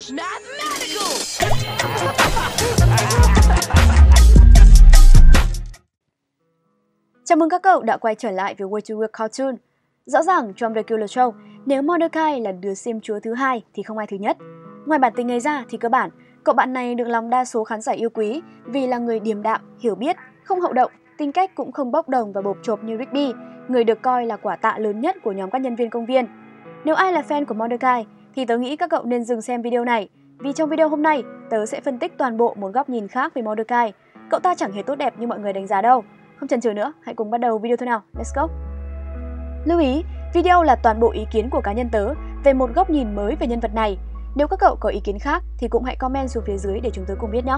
Mathematical! Chào mừng các cậu đã quay trở lại với Way to Work Cartoon. Rõ ràng trong Regular Show, nếu Mordecai là đứa sim chúa thứ hai thì không ai thứ nhất. Ngoài bản tính ấy ra thì cơ bản, cậu bạn này được lòng đa số khán giả yêu quý vì là người điềm đạm, hiểu biết, không hậu động, tính cách cũng không bốc đồng và bộp chộp như Rigby, người được coi là quả tạ lớn nhất của nhóm các nhân viên công viên. Nếu ai là fan của Mordecai thì tớ nghĩ các cậu nên dừng xem video này, vì trong video hôm nay tớ sẽ phân tích toàn bộ một góc nhìn khác về Mordecai. Cậu ta chẳng hề tốt đẹp như mọi người đánh giá đâu. Không chần chừ nữa, hãy cùng bắt đầu video thôi nào. Let's go! Lưu ý, video là toàn bộ ý kiến của cá nhân tớ về một góc nhìn mới về nhân vật này. Nếu các cậu có ý kiến khác thì cũng hãy comment xuống phía dưới để chúng tớ cùng biết nhé.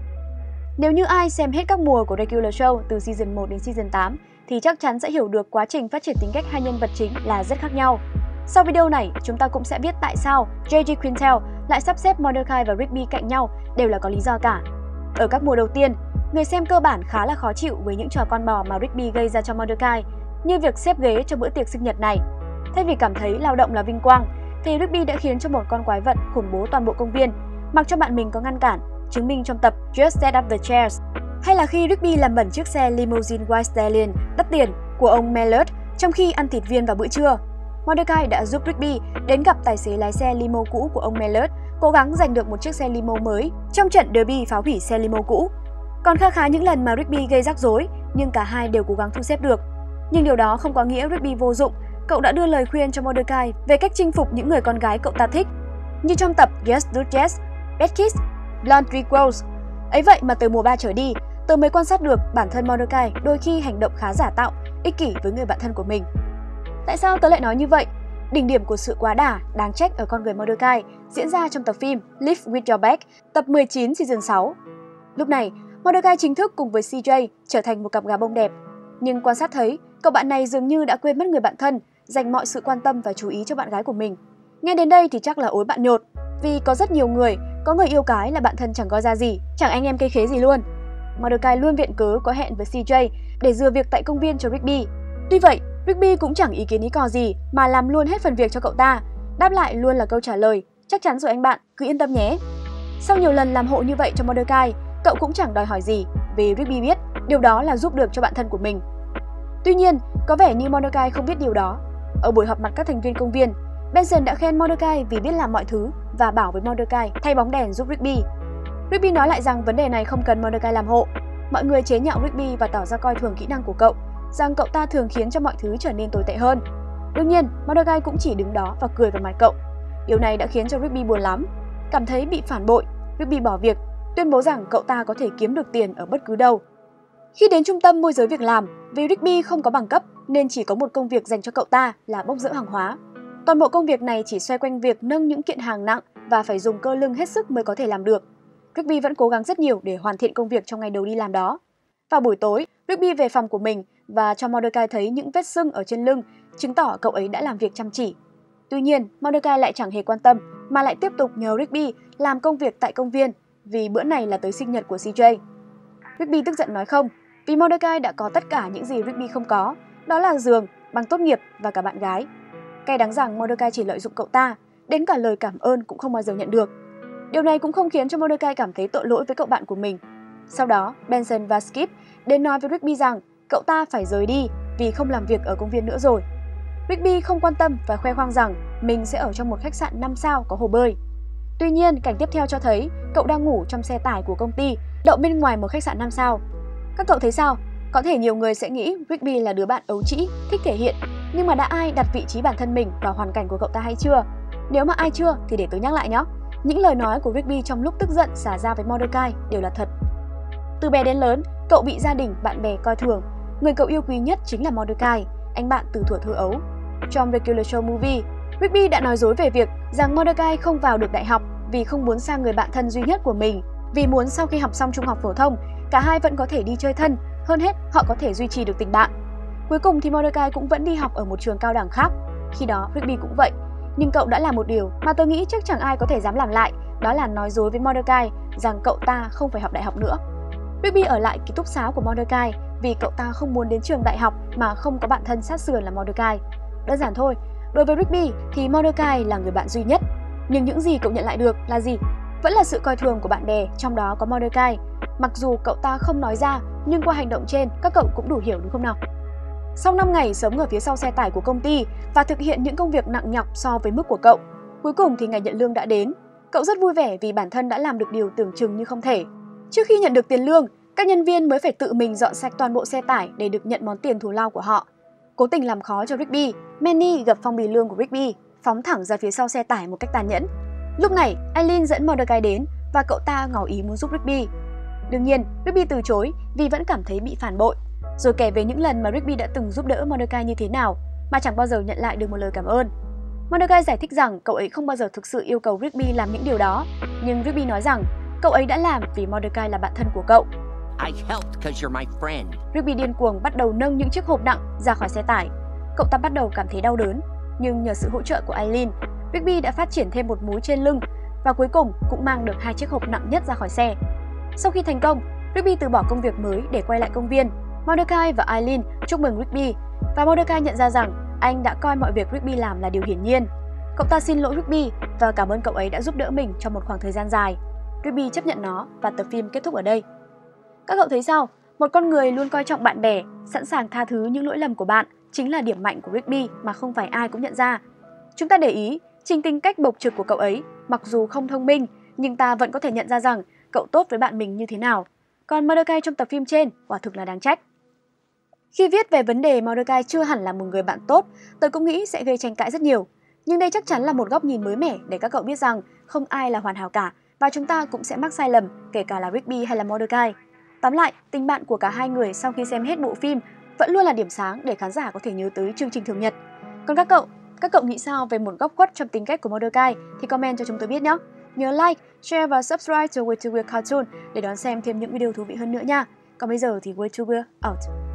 Nếu như ai xem hết các mùa của Regular Show từ Season 1 đến Season 8 thì chắc chắn sẽ hiểu được quá trình phát triển tính cách hai nhân vật chính là rất khác nhau. Sau video này, chúng ta cũng sẽ biết tại sao J.G. Quintel lại sắp xếp Mordecai và Rigby cạnh nhau đều là có lý do cả. Ở các mùa đầu tiên, người xem cơ bản khá là khó chịu với những trò con bò mà Rigby gây ra cho Mordecai, như việc xếp ghế cho bữa tiệc sinh nhật này. Thay vì cảm thấy lao động là vinh quang, thì Rigby đã khiến cho một con quái vật khủng bố toàn bộ công viên, mặc cho bạn mình có ngăn cản, chứng minh trong tập Just Set Up the Chairs. Hay là khi Rigby làm bẩn chiếc xe limousine White Stallion đắt tiền của ông Mallard trong khi ăn thịt viên vào bữa trưa. Mordecai đã giúp Rigby đến gặp tài xế lái xe limo cũ của ông Mallard, cố gắng giành được một chiếc xe limo mới trong trận derby phá hủy xe limo cũ. Còn khá những lần mà Rigby gây rắc rối, nhưng cả hai đều cố gắng thu xếp được. Nhưng điều đó không có nghĩa Rigby vô dụng. Cậu đã đưa lời khuyên cho Mordecai về cách chinh phục những người con gái cậu ta thích, như trong tập Yes Duchess, Bad Kiss, Blonde Rose. Ấy vậy mà từ mùa 3 trở đi, tớ mới quan sát được bản thân Mordecai đôi khi hành động khá giả tạo, ích kỷ với người bạn thân của mình. Tại sao tớ lại nói như vậy? Đỉnh điểm của sự quá đà, đáng trách ở con người Mordecai diễn ra trong tập phim Live With Your Back, tập 19 Season 6. Lúc này, Mordecai chính thức cùng với CJ trở thành một cặp gà bông đẹp. Nhưng quan sát thấy, cậu bạn này dường như đã quên mất người bạn thân, dành mọi sự quan tâm và chú ý cho bạn gái của mình. Nghe đến đây thì chắc là ối bạn nhột, vì có rất nhiều người, có người yêu cái là bạn thân chẳng coi ra gì, chẳng anh em cây khế gì luôn. Mordecai luôn viện cớ có hẹn với CJ để dừa việc tại công viên cho Rigby. Tuy vậy, Rigby cũng chẳng ý kiến ý cò gì mà làm luôn hết phần việc cho cậu ta. Đáp lại luôn là câu trả lời, chắc chắn rồi anh bạn, cứ yên tâm nhé. Sau nhiều lần làm hộ như vậy cho Mordecai, cậu cũng chẳng đòi hỏi gì, vì Rigby biết điều đó là giúp được cho bạn thân của mình. Tuy nhiên, có vẻ như Mordecai không biết điều đó. Ở buổi họp mặt các thành viên công viên, Benson đã khen Mordecai vì biết làm mọi thứ và bảo với Mordecai thay bóng đèn giúp Rigby. Rigby nói lại rằng vấn đề này không cần Mordecai làm hộ. Mọi người chế nhạo Rigby và tỏ ra coi thường kỹ năng của cậu, rằng cậu ta thường khiến cho mọi thứ trở nên tồi tệ hơn. Đương nhiên, Mordecai cũng chỉ đứng đó và cười vào mặt cậu. Điều này đã khiến cho Rigby buồn lắm. Cảm thấy bị phản bội, Rigby bỏ việc, tuyên bố rằng cậu ta có thể kiếm được tiền ở bất cứ đâu. Khi đến trung tâm môi giới việc làm, vì Rigby không có bằng cấp nên chỉ có một công việc dành cho cậu ta là bốc dỡ hàng hóa. Toàn bộ công việc này chỉ xoay quanh việc nâng những kiện hàng nặng và phải dùng cơ lưng hết sức mới có thể làm được. Rigby vẫn cố gắng rất nhiều để hoàn thiện công việc trong ngày đầu đi làm đó. Vào buổi tối, Rigby về phòng của mình và cho Mordecai thấy những vết sưng ở trên lưng, chứng tỏ cậu ấy đã làm việc chăm chỉ. Tuy nhiên, Mordecai lại chẳng hề quan tâm mà lại tiếp tục nhờ Rigby làm công việc tại công viên vì bữa này là tới sinh nhật của CJ. Rigby tức giận nói không, vì Mordecai đã có tất cả những gì Rigby không có, đó là giường, bằng tốt nghiệp và cả bạn gái. Cay đắng rằng Mordecai chỉ lợi dụng cậu ta, đến cả lời cảm ơn cũng không bao giờ nhận được. Điều này cũng không khiến cho Mordecai cảm thấy tội lỗi với cậu bạn của mình. Sau đó, Benson và Skip đến nói với Rigby rằng cậu ta phải rời đi vì không làm việc ở công viên nữa rồi. Rigby không quan tâm và khoe khoang rằng mình sẽ ở trong một khách sạn 5 sao có hồ bơi. Tuy nhiên, cảnh tiếp theo cho thấy cậu đang ngủ trong xe tải của công ty, đậu bên ngoài một khách sạn 5 sao. Các cậu thấy sao? Có thể nhiều người sẽ nghĩ Rigby là đứa bạn ấu trĩ, thích thể hiện, nhưng mà đã ai đặt vị trí bản thân mình vào hoàn cảnh của cậu ta hay chưa? Nếu mà ai chưa thì để tôi nhắc lại nhé. Những lời nói của Rigby trong lúc tức giận xả ra với Mordecai đều là thật. Từ bé đến lớn, cậu bị gia đình, bạn bè coi thường. Người cậu yêu quý nhất chính là Mordecai, anh bạn từ thuở thơ ấu. Trong Regular Show Movie, Rigby đã nói dối về việc rằng Mordecai không vào được đại học vì không muốn xa người bạn thân duy nhất của mình, vì muốn sau khi học xong trung học phổ thông, cả hai vẫn có thể đi chơi thân, hơn hết họ có thể duy trì được tình bạn. Cuối cùng thì Mordecai cũng vẫn đi học ở một trường cao đẳng khác. Khi đó Rigby cũng vậy, nhưng cậu đã làm một điều mà tôi nghĩ chắc chẳng ai có thể dám làm lại, đó là nói dối với Mordecai rằng cậu ta không phải học đại học nữa. Rigby ở lại ký túc xá của Mordecai vì cậu ta không muốn đến trường đại học mà không có bạn thân sát sườn là Mordecai. Đơn giản thôi, đối với Rigby thì Mordecai là người bạn duy nhất. Nhưng những gì cậu nhận lại được là gì? Vẫn là sự coi thường của bạn bè, trong đó có Mordecai. Mặc dù cậu ta không nói ra, nhưng qua hành động trên các cậu cũng đủ hiểu đúng không nào? Sau 5 ngày sống ở phía sau xe tải của công ty và thực hiện những công việc nặng nhọc so với mức của cậu, cuối cùng thì ngày nhận lương đã đến. Cậu rất vui vẻ vì bản thân đã làm được điều tưởng chừng như không thể. Trước khi nhận được tiền lương, các nhân viên mới phải tự mình dọn sạch toàn bộ xe tải để được nhận món tiền thù lao của họ. Cố tình làm khó cho Rigby, Manny gặp phong bì lương của Rigby, phóng thẳng ra phía sau xe tải một cách tàn nhẫn. Lúc này, Eileen dẫn Mordecai đến và cậu ta ngỏ ý muốn giúp Rigby. Đương nhiên, Rigby từ chối vì vẫn cảm thấy bị phản bội, rồi kể về những lần mà Rigby đã từng giúp đỡ Mordecai như thế nào mà chẳng bao giờ nhận lại được một lời cảm ơn. Mordecai giải thích rằng cậu ấy không bao giờ thực sự yêu cầu Rigby làm những điều đó, nhưng Rigby nói rằng cậu ấy đã làm vì Mordecai là bạn thân của cậu. Rigby điên cuồng bắt đầu nâng những chiếc hộp nặng ra khỏi xe tải. Cậu ta bắt đầu cảm thấy đau đớn, nhưng nhờ sự hỗ trợ của Eileen, Rigby đã phát triển thêm một múi trên lưng và cuối cùng cũng mang được 2 chiếc hộp nặng nhất ra khỏi xe. Sau khi thành công, Rigby từ bỏ công việc mới để quay lại công viên. Mordecai và Eileen chúc mừng Rigby và Mordecai nhận ra rằng anh đã coi mọi việc Rigby làm là điều hiển nhiên. Cậu ta xin lỗi Rigby và cảm ơn cậu ấy đã giúp đỡ mình trong một khoảng thời gian dài. Rigby chấp nhận nó và tập phim kết thúc ở đây. Các cậu thấy sao? Một con người luôn coi trọng bạn bè, sẵn sàng tha thứ những lỗi lầm của bạn chính là điểm mạnh của Rigby mà không phải ai cũng nhận ra. Chúng ta để ý, chính tính cách bộc trực của cậu ấy, mặc dù không thông minh, nhưng ta vẫn có thể nhận ra rằng cậu tốt với bạn mình như thế nào. Còn Mordecai trong tập phim trên quả thực là đáng trách. Khi viết về vấn đề Mordecai chưa hẳn là một người bạn tốt, tôi cũng nghĩ sẽ gây tranh cãi rất nhiều. Nhưng đây chắc chắn là một góc nhìn mới mẻ để các cậu biết rằng không ai là hoàn hảo cả và chúng ta cũng sẽ mắc sai lầm, kể cả là Rigby hay là Mordecai. Tóm lại, tình bạn của cả hai người sau khi xem hết bộ phim vẫn luôn là điểm sáng để khán giả có thể nhớ tới chương trình thường nhật. Còn các cậu nghĩ sao về một góc khuất trong tính cách của Mordecai thì comment cho chúng tôi biết nhé. Nhớ like, share và subscribe cho Way to Weird Cartoon để đón xem thêm những video thú vị hơn nữa nha. Còn bây giờ thì Way to Weird out.